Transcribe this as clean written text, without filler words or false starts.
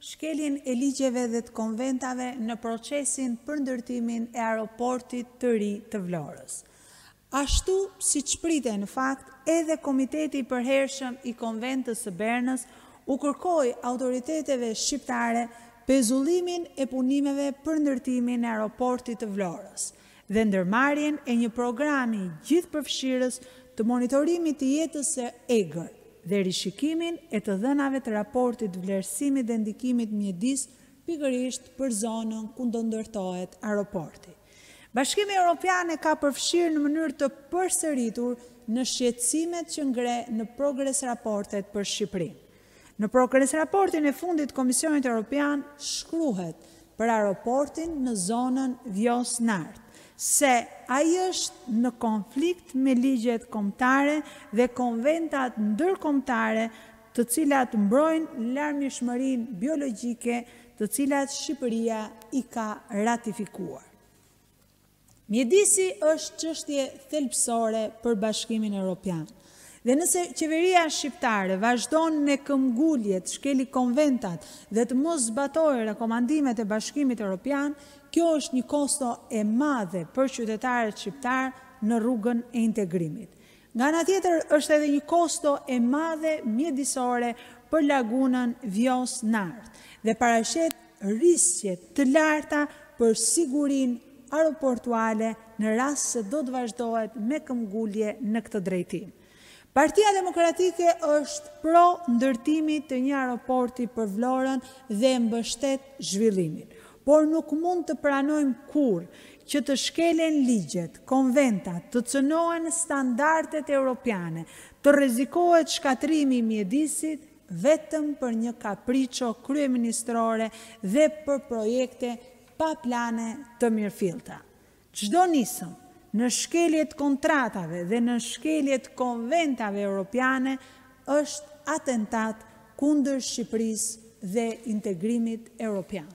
shkeljen e ligjeve dhe të konventave në procesin për ndërtimin e aeroportit të ri të Vlorës. Ashtu, siç pritej në fakt, edhe Komiteti i Përhershëm i Konventës së Bernës u kërkoi autoriteteve shqiptare pezullimin e punimeve për ndërtimin e aeroportit të Vlorës dhe ndërmarrjen e një programi gjithëpërfshirës të monitorimit të jetës së egër dhe rishikimin e të dhënave të raportit vlerësimit dhe ndikimit mjedis pikërisht për zonën ku do ndërtohet aeroporti. Bashkimi Evropian e ka përfshirë në mënyrë të përsëritur në shqetësimet që ngre në progres raportet për Shqipërinë. Në progres raportin e fundit Komisionit Evropian shkruhet për aeroportin në zonën Vjos-Nart, se ai është në konflikt me ligjet kombëtare dhe konventat ndërkombëtare të cilat mbrojnë larmishmërinë biologjike të cilat Shqipëria i ka ratifikuar. Mjedisi është çështje thelbësore për Bashkimin Evropian. Dhe nëse qeveria shqiptare vazhdon me këmbgulje të shkeli konventat dhe të mos zbatojë rekomandimet e Bashkimit Evropian, kjo është një kosto e madhe për qytetarët shqiptar në rrugën e integrimit. Nga ana tjetër është edhe një kosto e madhe mjedisore për lagunën Vjos-Nart dhe paraqet riske të larta për sigurinë aeroportuale në rast se do të vazhdohet me këmbgulje në këtë drejtim. Partia Demokratike është pro ndërtimit të një aeroporti për Vlorën dhe mbështet zhvillimin, por nuk mund të pranojmë kurrë që të shkelen ligjet, konventat, të cënohen standardet europiane, të rrezikohet shkatrimi i mjedisit vetëm për një kapriço kryeministrore dhe për projekte pa plane të mirëfillta. Çdo nisëm në shkeljet kontratave dhe në shkeljet konventave europiane është atentat kundër Shqipërisë dhe integrimit europian.